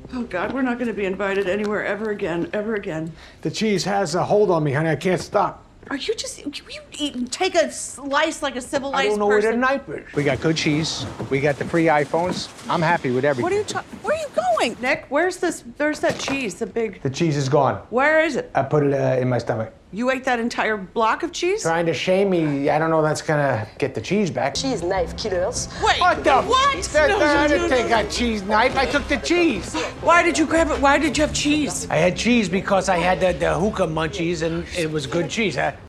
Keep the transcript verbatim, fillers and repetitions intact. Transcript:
Oh, God, we're not going to be invited anywhere ever again, ever again. The cheese has a hold on me, honey. I can't stop. Are you just, you eat, take a slice like a civilized person? I don't know person. where the knife is. We got good cheese. We got the free iPhones. I'm happy with everything. What are you talking, where are you going? Nick, where's this, there's that cheese, the big. The cheese is gone. Where is it? I put it uh, in my stomach. You ate that entire block of cheese? Trying to shame me. I don't know that's gonna get the cheese back. Cheese knife killers. Wait, What the? what? That, No, I no, didn't no, take no. a cheese knife. I took the cheese. Why did you grab it? Why did you have cheese? I had cheese because I had the, the hookah munchies and it was good cheese. I,